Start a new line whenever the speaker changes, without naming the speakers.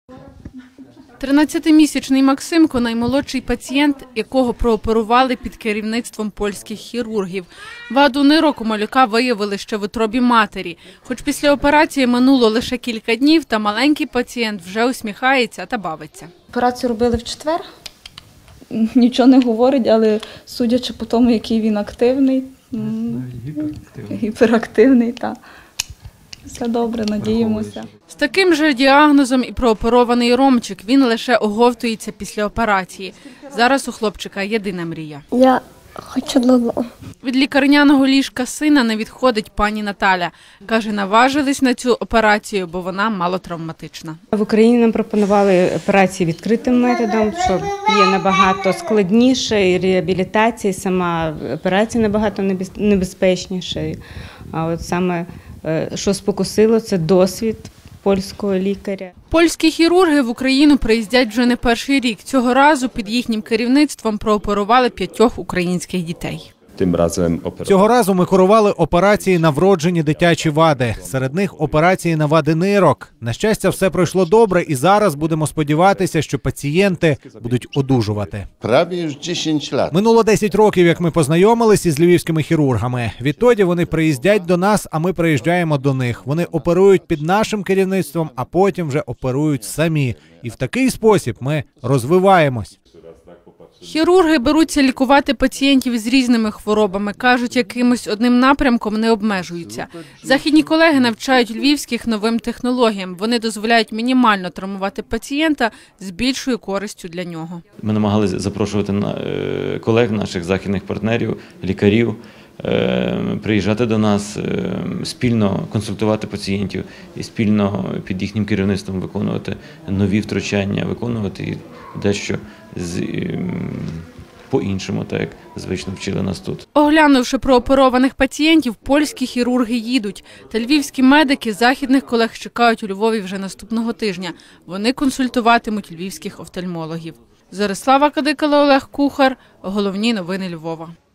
13-місячний Максимко – наймолодший пацієнт, якого прооперували під керівництвом польських хірургів. Ваду нирок у малюка виявили ще в утробі матері. Хоч після операції минуло лише кілька днів, та маленький пацієнт вже усміхається та бавиться.
Операцію робили в четвер. Нічого не говорить, але судячи по тому, який він активний, гіперактивний, так. Все добре, надіємося.
З таким же діагнозом і прооперований Ромчик. Він лише оговтується після операції. Зараз у хлопчика єдина мрія.
Я хочу додому.
Від лікарняного ліжка сина не відходить пані Наталя. Каже, наважились на цю операцію, бо вона малотравматична.
В Україні нам пропонували операції відкритим методом, що є набагато складніше, і реабілітація, і сама операція набагато небезпечніша. А от саме, що спокусило, це досвід польського лікаря.
Польські хірурги в Україну приїздять вже не перший рік. Цього разу під їхнім керівництвом прооперували 5 українських дітей.
Цього разу ми курували операції на вроджені дитячі вади. Серед них операції на вади нирок. На щастя, все пройшло добре, і зараз будемо сподіватися, що пацієнти будуть одужувати. Минуло 10 років, як ми познайомились із львівськими хірургами. Відтоді вони приїздять до нас, а ми приїжджаємо до них. Вони оперують під нашим керівництвом, а потім вже оперують самі. І в такий спосіб ми розвиваємось.
Хірурги беруться лікувати пацієнтів з різними хворобами. Кажуть, якимось одним напрямком не обмежуються. Західні колеги навчають львівських новим технологіям. Вони дозволяють мінімально травмувати пацієнта з більшою користю для нього.
Ми намагалися запрошувати колег, наших західних партнерів, лікарів, приїжджати до нас, спільно консультувати пацієнтів і спільно під їхнім керівництвом виконувати нові втручання, виконувати дещо по-іншому, так як звично вчили нас тут.
Оглянувши прооперованих пацієнтів, польські хірурги їдуть. Та львівські медики західних колег чекають у Львові вже наступного тижня. Вони консультуватимуть львівських офтальмологів. Зорислава Кадикала, Олег Кухар. Головні новини Львова.